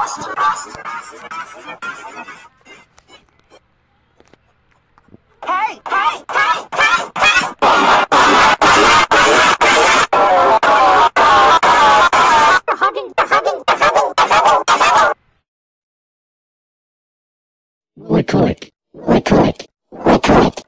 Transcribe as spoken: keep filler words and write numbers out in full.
Hey, hey, hey, hey, hey! You're hugging, you're hugging, you're hugging, you're hugging. Record, record, record.